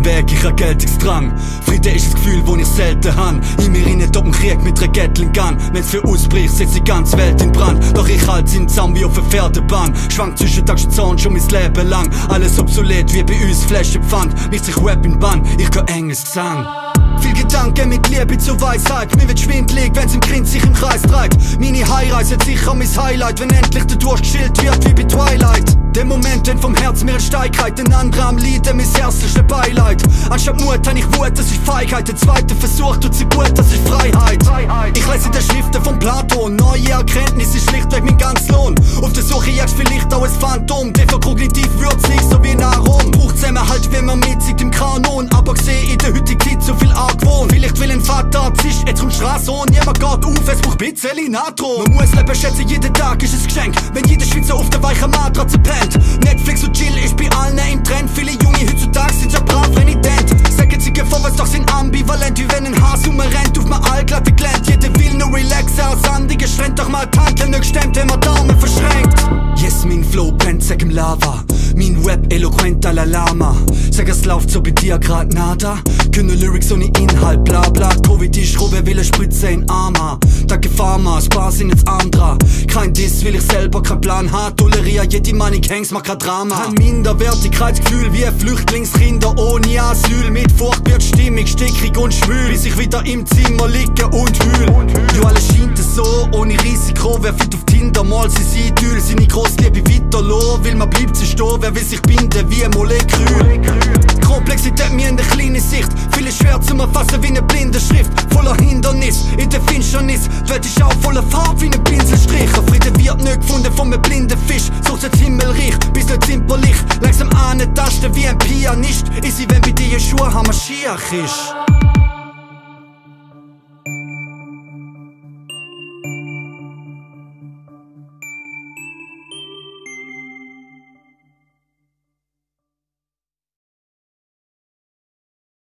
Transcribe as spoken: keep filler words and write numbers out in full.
dem Weg, ich hab Geltungsdrang. Friede ist das Gefühl, wo ich selten han. In mir rein top Krieg mit einer Gatling Gun. Wenn's für ausbricht, setzt die ganze Welt in Brand. Doch ich halt ihn zusammen wie auf einer Pferdebahn. Schwank zwischen Tag und Zorn schon mein Leben lang. Alles obsolet wie bei uns Flaschenpfand. Nicht sich Web in Bann, ich geh enges Gesang. Viel Gedanken mit Liebe zur Weisheit. Mir wird schwindlig, wenn's im Grind sich im Kreis treibt. Meine Heimreise sicher mein Highlight, wenn endlich der Durst geschillt wird wie bei Twilight. Der Moment, wenn vom Herz mir ein Steig reiht, den anderen am Leiden, mein herzlichste Beileid. Anstatt Mut hab ich Wut, das ist Feigheit. Der zweite Versuch tut sie gut, das ist Freiheit. Ich lese in den Schriften von Platon. Neue Erkenntnis ist schlichtweg mein ganz Lohn. Auf der Suche jagst vielleicht auch ein Phantom. Der für kognitiv wird's nicht so wie Nahrung. Braucht Zusammenhalt, wenn man mitzieht im Kanon. Aber seh in der heutigen Zeit so viel Argwohn. Vielleicht will ein Vater zisch, jetzt kommt Straße und niemand geht auf, es braucht bisschen Natron. Man muss leben schätzen, jeden Tag ist ein Geschenk. Wenn jeder Schweizer auf der weichen Matratze pennt. Netflix und Chill ist bei allen im Trend. Viele Junge heutzutage sind so brav renitent. Sagen sie vorwärts, doch sind ambivalent. Wie wenn ein Hase umrennt auf mein allglatte Gelände. Jeder will nur relaxen, als sandige Strand. Doch mal die Handel nicht gestemmt, wenn man Daumen verschränkt. Yes, mein Flow brennt, sag im Lava. Mein Rap eloquent a la Lama. Sag, es läuft so bei dir grad nada. Können Lyrics ohne Inhalt, bla bla. Covid ist roh, wer will eine Spritze in Arma. Danke Pharma, Spaß sind jetzt Andra. Kein Diss, will ich selber kein Plan haben. Tolerier jede Meinung, hängs, mach kein Drama. Kein Minderwertigkeitsgefühl wie Flüchtlingskinder ohne Asyl. Mit Furcht wird stimmig, stickig und schwül. Bis ich wieder im Zimmer liege und hühl. Jo, alles scheint es so, ohne Risiko. Wer fit auf Tinder, mal sie Idyll. Seine Grossliebe weiterlassen, will man bleibt sie stehen. Wer will sich binden wie ein Molekül. Komplexität mir in der kleinen Sicht. Viel ist schwer zu erfassen wie eine blinde Schrift. Voller Hindernis, in der Finsternis. Die Welt ist auch voller Farbe wie ein Pinselstrich. Ein Friede wird nicht gefunden von einem blinden Fisch. Sucht das Himmelreich, bis nicht zimperlich. Langsam an Tasten wie ein Pianist. Ist sie, wenn bei dir Schuhe haben, Schiach ist.